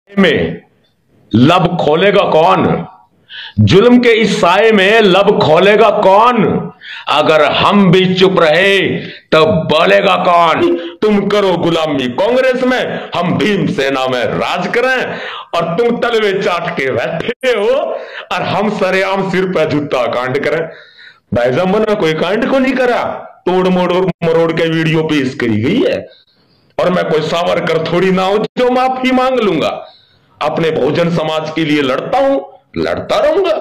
में लब खोलेगा कौन? जुल्म के इस साए में लब खोलेगा कौन? अगर हम भी चुप रहे तो बोलेगा कौन? तुम करो गुलामी कांग्रेस में, हम भीम सेना में राज करें, और तुम तलवे चाट के बैठे हो और हम सरेआम सिर पे जूता कांड करें। भाई साहब मैंने कोई कांड को नहीं करा, तोड़ मोड़ मरोड़ के वीडियो पेश करी गई है, और मैं कोई सावरकर थोड़ी ना हूं जो माफी मांग लूंगा। अपने बहुजन समाज के लिए लड़ता हूं, लड़ता रहूंगा।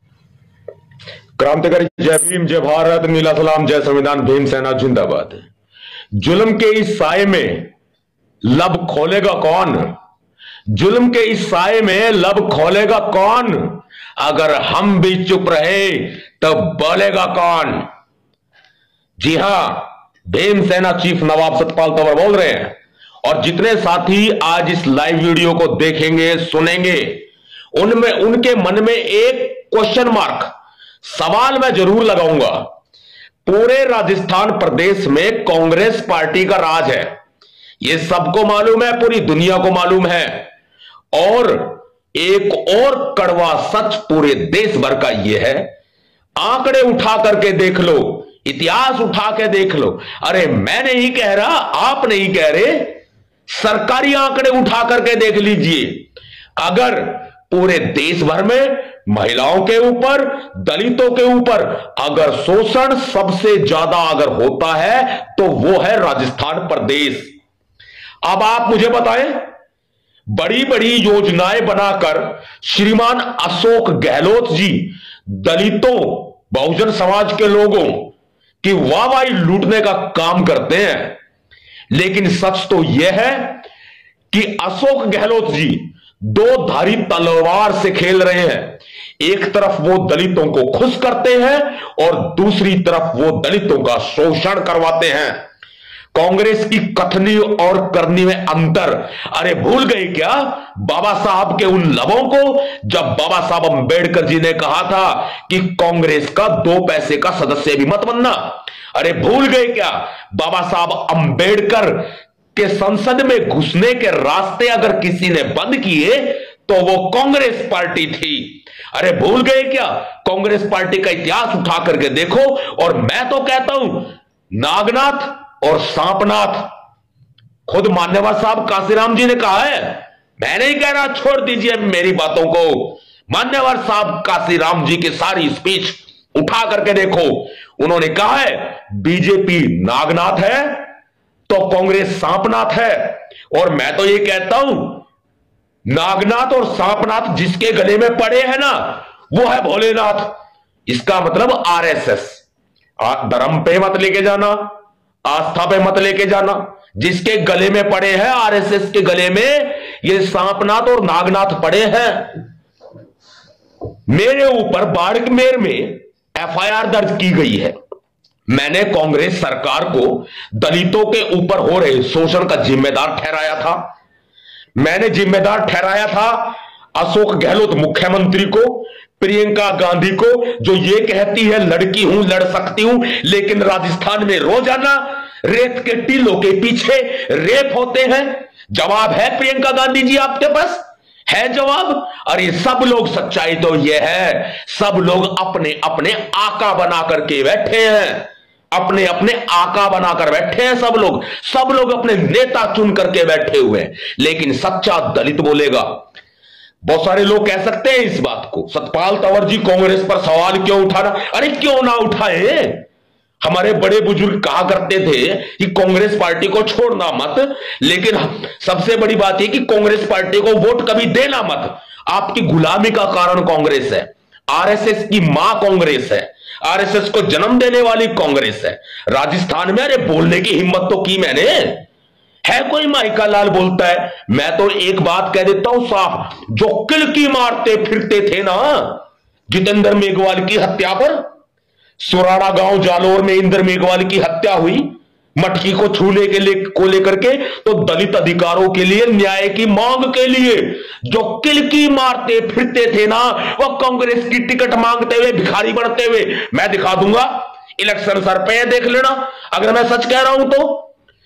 क्रांतिकारी जय भीम, जय भारत, नीला सलाम, जय संविधान, भीम सेना जिंदाबाद। जुल्म के इस साए में लब खोलेगा कौन? जुल्म के इस साए में लब खोलेगा कौन? अगर हम भी चुप रहे तो बोलेगा कौन? जी हां, भीम सेना चीफ नवाब सतपाल तंवर बोल रहे हैं, और जितने साथी आज इस लाइव वीडियो को देखेंगे सुनेंगे, उनमें उनके मन में एक क्वेश्चन मार्क, सवाल मैं जरूर लगाऊंगा। पूरे राजस्थान प्रदेश में कांग्रेस पार्टी का राज है, यह सबको मालूम है, पूरी दुनिया को मालूम है, और एक और कड़वा सच पूरे देश भर का यह है, आंकड़े उठा करके देख लो, इतिहास उठा के देख लो। अरे मैं नहीं कह रहा, आप नहीं कह रहे, सरकारी आंकड़े उठा करके देख लीजिए। अगर पूरे देश भर में महिलाओं के ऊपर, दलितों के ऊपर अगर शोषण सबसे ज्यादा अगर होता है तो वो है राजस्थान प्रदेश। अब आप मुझे बताएं, बड़ी बड़ी योजनाएं बनाकर श्रीमान अशोक गहलोत जी दलितों, बहुजन समाज के लोगों की वाहवाही लूटने का काम करते हैं, लेकिन सच तो यह है कि अशोक गहलोत जी दो धारी तलवार से खेल रहे हैं। एक तरफ वो दलितों को खुश करते हैं और दूसरी तरफ वो दलितों का शोषण करवाते हैं। कांग्रेस की कथनी और करनी में अंतर। अरे भूल गए क्या बाबा साहब के उन लबों को, जब बाबा साहब अंबेडकर जी ने कहा था कि कांग्रेस का 2 पैसे का सदस्य भी मत बनना। अरे भूल गए क्या बाबा साहब अंबेडकर के संसद में घुसने के रास्ते अगर किसी ने बंद किए तो वो कांग्रेस पार्टी थी। अरे भूल गए क्या? कांग्रेस पार्टी का इतिहास उठा करके देखो। और मैं तो कहता हूं, नागनाथ और सांपनाथ, खुद मान्यवर साहब काशीराम जी ने कहा है, मैं नहीं कह रहा, छोड़ दीजिए मेरी बातों को। मान्यवर साहब काशीराम जी की सारी स्पीच उठा करके देखो, उन्होंने कहा है बीजेपी नागनाथ है तो कांग्रेस सांपनाथ है। और मैं तो ये कहता हूं, नागनाथ और सांपनाथ जिसके गले में पड़े हैं ना, वो है भोलेनाथ। इसका मतलब आरएसएस। धर्म पे मत लेके जाना, आस्था पे मत लेके जाना, जिसके गले में पड़े हैं, आरएसएस के गले में ये सांपनाथ और नागनाथ पड़े हैं। मेरे ऊपर बाड़मेर में एफआईआर दर्ज की गई है। मैंने कांग्रेस सरकार को दलितों के ऊपर हो रहे शोषण का जिम्मेदार ठहराया था। मैंने जिम्मेदार ठहराया था अशोक गहलोत मुख्यमंत्री को, प्रियंका गांधी को, जो ये कहती है लड़की हूं, लड़ सकती हूं, लेकिन राजस्थान में रोजाना रेत के टीलों के पीछे रेप होते हैं। जवाब है प्रियंका गांधी जी आपके पास? है जवाब? अरे सब लोग, सच्चाई तो यह है, सब लोग अपने अपने आका बना करके बैठे हैं, अपने अपने आका बनाकर बैठे हैं सब लोग अपने नेता चुन करके बैठे हुए हैं। लेकिन सच्चा दलित बोलेगा। बहुत सारे लोग कह सकते हैं इस बात को, सतपाल तंवर जी कांग्रेस पर सवाल क्यों उठाना? अरे क्यों ना उठाए? हमारे बड़े बुजुर्ग कहा करते थे कि कांग्रेस पार्टी को छोड़ना मत, लेकिन सबसे बड़ी बात यह कि कांग्रेस पार्टी को वोट कभी देना मत। आपकी गुलामी का कारण कांग्रेस है, आरएसएस की मां कांग्रेस है, आरएसएस को जन्म देने वाली कांग्रेस है। राजस्थान में अरे बोलने की हिम्मत तो की मैंने, है कोई माइका लाल बोलता है? मैं तो एक बात कह देता हूं साफ, जो किलकी मारते फिरते थे ना जितेंद्र मेघवाल की हत्या पर, सुराड़ा गांव जालोर में इंद्र मेघवाल की हत्या हुई मटकी को छूने के लिए को लेकर के, तो दलित अधिकारों के लिए, न्याय की मांग के लिए जो किलकी मारते फिरते थे ना, वो कांग्रेस की टिकट मांगते हुए, भिखारी बनते हुए। मैं दिखा दूंगा इलेक्शन सर पे, देख लेना अगर मैं सच कह रहा हूं तो।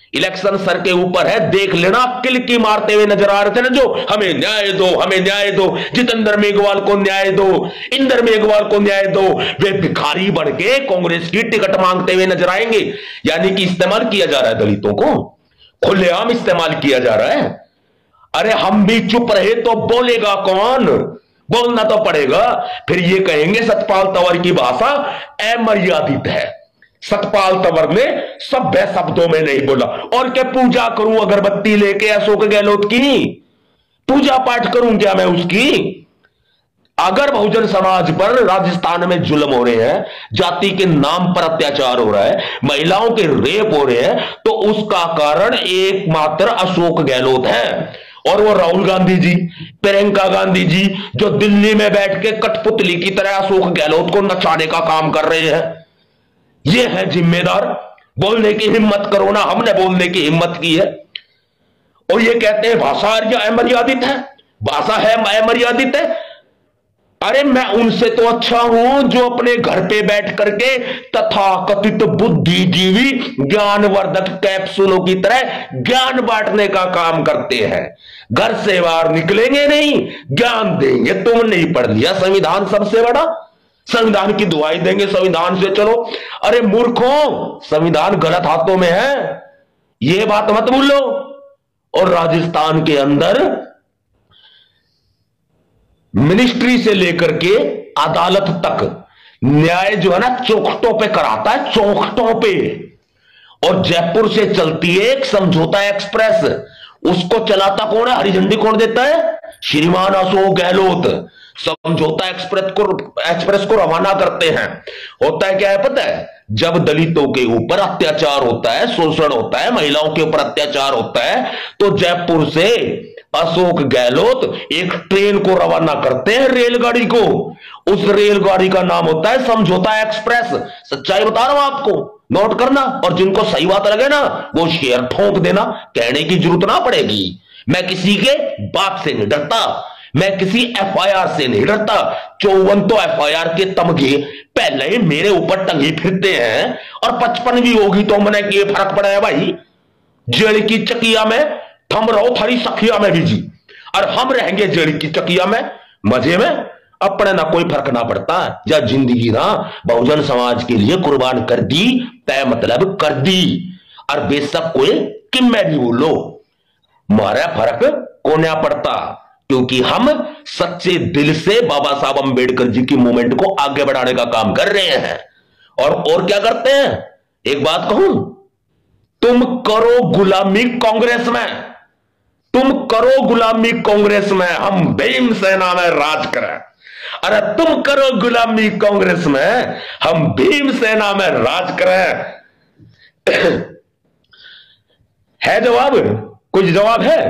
इलेक्शन सर के ऊपर है, देख लेना। किलकी मारते हुए नजर आ रहे थे ना जो, हमें न्याय दो, हमें न्याय दो, जितेंद्र मेघवाल को न्याय दो, इंदर मेघवाल को न्याय दो, वे भिखारी बढ़ के कांग्रेस की टिकट मांगते हुए नजर आएंगे। यानी कि इस्तेमाल किया जा रहा है दलितों को, खुलेआम इस्तेमाल किया जा रहा है। अरे हम भी चुप रहे तो बोलेगा कौन? बोलना तो पड़ेगा। फिर ये कहेंगे सतपाल तंवर की भाषा अमर्यादित है। सतपाल तंवर ने सभ्य शब्दों में नहीं बोला। और क्या पूजा करूं अगरबत्ती लेके अशोक गहलोत की? पूजा पाठ करूं क्या मैं उसकी? अगर बहुजन समाज पर राजस्थान में जुल्म हो रहे हैं, जाति के नाम पर अत्याचार हो रहा है, महिलाओं के रेप हो रहे हैं, तो उसका कारण एकमात्र अशोक गहलोत है। और वो राहुल गांधी जी, प्रियंका गांधी जी, जो दिल्ली में बैठ के कठपुतली की तरह अशोक गहलोत को नचाने का काम कर रहे हैं, ये है जिम्मेदार। बोलने की हिम्मत करो ना, हमने बोलने की हिम्मत की है। और ये कहते हैं भाषा अमर्यादित है, भाषा है अमर्यादित है। अरे मैं उनसे तो अच्छा हूं जो अपने घर पे बैठ करके तथाकथित बुद्धिजीवी ज्ञानवर्धक कैप्सूलों की तरह ज्ञान बांटने का काम करते हैं। घर से बाहर निकलेंगे नहीं, ज्ञान देंगे। तुमने ही पढ़ लिया संविधान सबसे बड़ा, संविधान की दुआई देंगे, संविधान से चलो। अरे मूर्खों, संविधान गलत हाथों में है, यह बात मत भूलो। और राजस्थान के अंदर मिनिस्ट्री से लेकर के अदालत तक न्याय जो है ना चौखटों पे कराता है, चौखटों पे। और जयपुर से चलती है एक समझौता एक्सप्रेस, उसको चलाता कौन है? हरी झंडी कौन देता है? श्रीमान अशोक गहलोत। समझौता एक्सप्रेस को रवाना करते हैं। होता है क्या है पता है? जब दलितों के ऊपर अत्याचार होता है, शोषण होता है, महिलाओं के ऊपर अत्याचार होता है, तो जयपुर से अशोक गहलोत एक ट्रेन को रवाना करते हैं, रेलगाड़ी को। उस रेलगाड़ी का नाम होता है समझौता एक्सप्रेस। सच्चाई बता रहा हूं आपको, नोट करना। और जिनको सही बात लगे ना, वो शेयर ठोक देना, कहने की जरूरत ना पड़ेगी। मैं किसी के बाप से नहीं डरता, मैं किसी एफआईआर से नहीं डरता। 54 तो एफआईआर के तमगे पहले ही मेरे ऊपर टंगी फिरते हैं, और 55 भी होगी तो मैंने ये फर्क पड़ा है भाई। जेल की चकिया में थम रहो, थारी सखिया में भी जी, और हम रहेंगे जेल की चकिया में मजे में। अपने ना कोई फर्क ना पड़ता। या जिंदगी ना बहुजन समाज के लिए कुर्बान कर दी, तय मतलब कर दी। और बेशक कोई किम में भी बोलो, मारा फर्क को ना पड़ता, क्योंकि हम सच्चे दिल से बाबा साहब अंबेडकर जी की मूवमेंट को आगे बढ़ाने का काम कर रहे हैं। और क्या करते हैं? एक बात कहूं, तुम करो गुलामी कांग्रेस में, तुम करो गुलामी कांग्रेस में, हम भीमसेना में राज करें। अरे तुम करो गुलामी कांग्रेस में, हम भीमसेना में राज करें। है जवाब? कुछ जवाब है?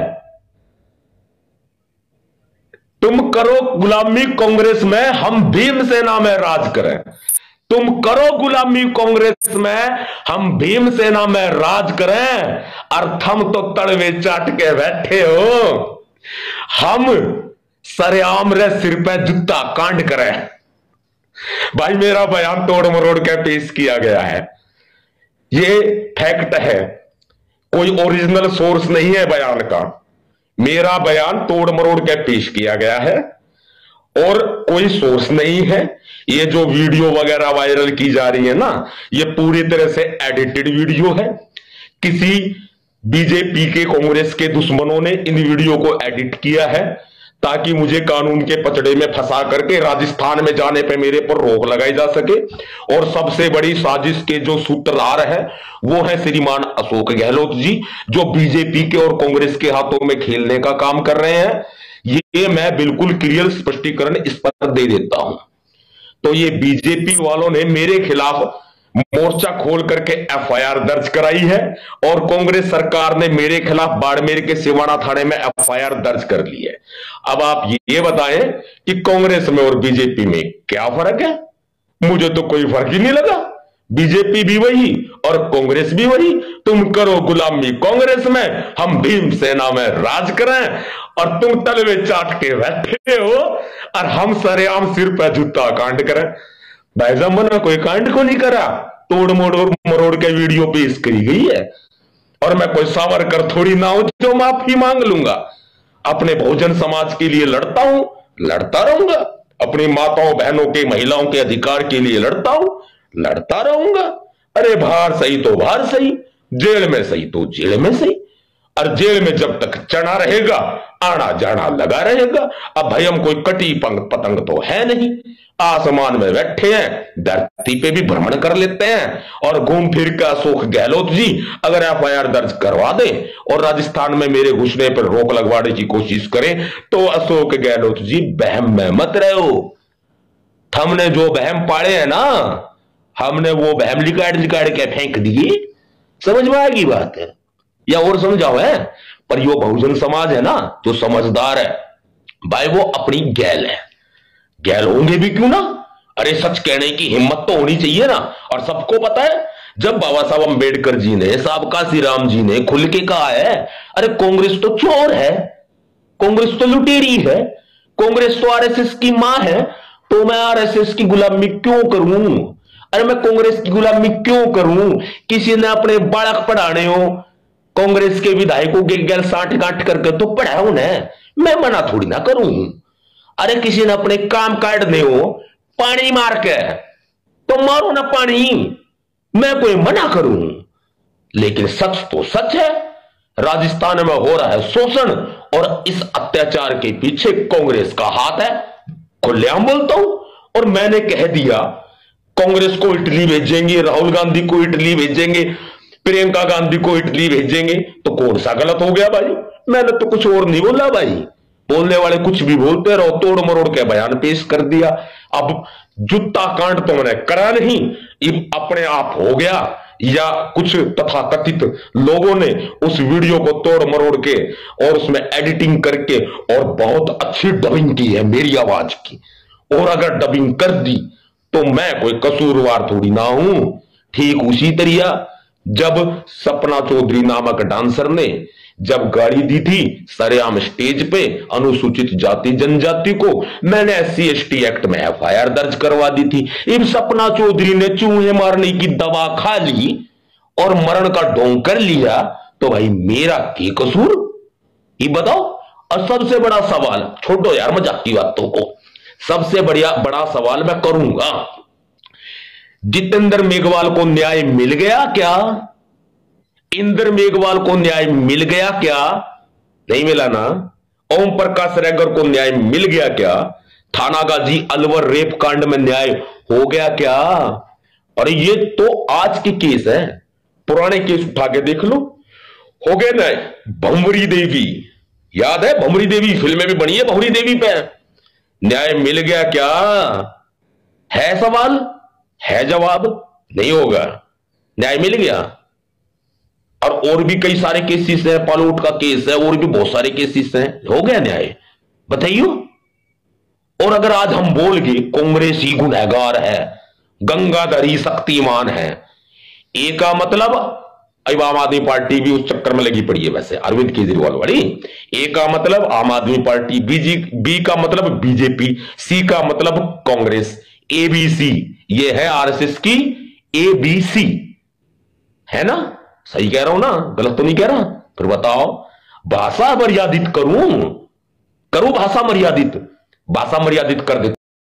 तुम करो गुलामी कांग्रेस में, हम भीमसेना में राज करें। तुम करो गुलामी कांग्रेस में, हम भीमसेना में राज करें। और हम तो तड़वे चाट के बैठे हो, हम सरेआम रे सिर पे जूता कांड करें। भाई मेरा बयान तोड़ मरोड़ के पेश किया गया है, ये फैक्ट है, कोई ओरिजिनल सोर्स नहीं है बयान का। मेरा बयान तोड़ मरोड़ के पेश किया गया है और कोई सोर्स नहीं है। ये जो वीडियो वगैरह वायरल की जा रही है ना, ये पूरी तरह से एडिटेड वीडियो है। किसी बीजेपी के, कांग्रेस के दुश्मनों ने इन वीडियो को एडिट किया है ताकि मुझे कानून के पचड़े में फंसा करके राजस्थान में जाने पे मेरे पर रोक लगाई जा सके। और सबसे बड़ी साजिश के जो सूत्रधार है वो है श्रीमान अशोक गहलोत जी, जो बीजेपी के और कांग्रेस के हाथों में खेलने का काम कर रहे हैं। ये मैं बिल्कुल क्लियर स्पष्टीकरण इस पर दे देता हूं। तो ये बीजेपी वालों ने मेरे खिलाफ मोर्चा खोल करके एफआईआर दर्ज कराई है, और कांग्रेस सरकार ने मेरे खिलाफ बाड़मेर के सिवाना थाने में एफआईआर दर्ज कर ली है। अब आप ये बताएं कि कांग्रेस में और बीजेपी में क्या फर्क है? मुझे तो कोई फर्क ही नहीं लगा। बीजेपी भी वही और कांग्रेस भी वही। तुम करो गुलामी कांग्रेस में, हम भीमसेना में राज करें। और तुम तलवे चाट के बैठे हो और हम सरेआम सिर पर जूता कांड करें। भाई साहब मैंने कोई कांड को नहीं करा, तोड़ मरोड़ के वीडियो पेश करी गई है। और मैं कोई सावरकर थोड़ी ना हूं जो माफी मांग लूंगा। अपने बहुजन समाज के लिए लड़ता हूं, लड़ता रहूंगा। अपनी माताओं बहनों के महिलाओं के अधिकार के लिए लड़ता हूं, लड़ता रहूंगा। अरे बाहर सही तो बाहर सही, जेल में सही तो जेल में सही। और जेल में जब तक चढ़ा रहेगा आना जाना लगा रहेगा। अब भाई हम कोई कटी पतंग तो है नहीं, आसमान में बैठे हैं, धरती पे भी भ्रमण कर लेते हैं। और घूम फिर के अशोक गहलोत जी अगर एफआईआर दर्ज करवा दे और राजस्थान में मेरे घुसने पर रोक लगवाने की कोशिश करें तो अशोक गहलोत जी वहम में मत रहो। हमने जो वहम पाड़े हैं ना, हमने वो वहम लिकाड़ लिकाड़ के फेंक दिए। समझ में आएगी बात है या और समझाओ है। पर यो बहुजन समाज है ना जो समझदार है भाई, वो अपनी गैल है। गैल होंगे भी क्यों ना, अरे सच कहने की हिम्मत तो होनी चाहिए ना। और सबको पता है जब बाबा साहब अंबेडकर जी ने, साहब काशीराम जी ने खुल के कहा है अरे कांग्रेस तो चोर है, कांग्रेस तो लुटेरी है, कांग्रेस तो आरएसएस की मां है, तो मैं आरएसएस की गुलामी क्यों करूं। अरे मैं कांग्रेस की गुलामी क्यों करूं। किसी ने अपने बालक पढ़ाने हो कांग्रेस के विधायकों के गैल साठ गांठ करके तो पढ़ाया उन्हें, मैं मना थोड़ी ना करूं। अरे किसी ने अपने काम काटने हो पानी मार के तो मारो ना पानी, मैं कोई मना करूं। लेकिन सच तो सच है, राजस्थान में हो रहा है शोषण और इस अत्याचार के पीछे कांग्रेस का हाथ है। खुलेआम बोलता हूं। और मैंने कह दिया कांग्रेस को इटली भेजेंगे, राहुल गांधी को इटली भेजेंगे, प्रियंका गांधी को इटली भेजेंगे, तो कौन सा गलत हो गया भाई। मैंने तो कुछ और नहीं बोला भाई, बोलने वाले कुछ भी बोलते रहो, तोड़ मरोड़ के बयान पेश कर दिया। अब जूता कांड तो मैंने करा नहीं, अपने आप हो गया या कुछ तथाकथित लोगों ने उस वीडियो को तोड़ मरोड़ के और उसमें एडिटिंग करके और बहुत अच्छी डबिंग की है मेरी आवाज की। और अगर डबिंग कर दी तो मैं कोई कसूरवार थोड़ी ना हूं। ठीक उसी तरीका जब सपना चौधरी नामक डांसर ने जब गाड़ी दी थी सरेआम स्टेज पे अनुसूचित जाति जनजाति को, मैंने SC/ST एक्ट में एफआईआर दर्ज करवा दी थी। इन सपना चौधरी ने चूहे मारने की दवा खा ली और मरण का ढोंग कर लिया, तो भाई मेरा क्या कसूर, ये बताओ। और सबसे बड़ा सवाल, छोड़ो यार मजाक की बातों को, सबसे बड़ा सवाल मैं करूंगा, जितेंद्र मेघवाल को न्याय मिल गया क्या? इंद्र मेघवाल को न्याय मिल गया क्या? नहीं मिला ना। ओम प्रकाश रेगर को न्याय मिल गया क्या? थानागाजी अलवर रेप कांड में न्याय हो गया क्या? और ये तो आज की केस है, पुराने केस उठा के देख लो। हो गए ना भंवरी देवी, याद है भंवरी देवी, फिल्में भी बनी है भंवरी देवी पे, न्याय मिल गया क्या? है सवाल, है जवाब, नहीं होगा। न्याय मिल गया। और भी कई सारे केसेस हैं, पालोट का केस है, और भी बहुत सारे केसेस हैं, हो गया न्याय, बताइए। और अगर आज हम बोल गए कांग्रेस ही गुनहगार है, गंगाधर ही शक्तिमान है, ए का मतलब, अब आम आदमी पार्टी भी उस चक्कर में लगी पड़ी है वैसे अरविंद केजरीवाल वाली। ए का मतलब आम आदमी पार्टी, बी का मतलब बीजेपी, सी का मतलब कांग्रेस, ABC ये है आरएसएस की ABC, है ना? सही कह रहा हूं ना, गलत तो नहीं कह रहा? फिर बताओ, भाषा मर्यादित करूं भाषा मर्यादित कर दे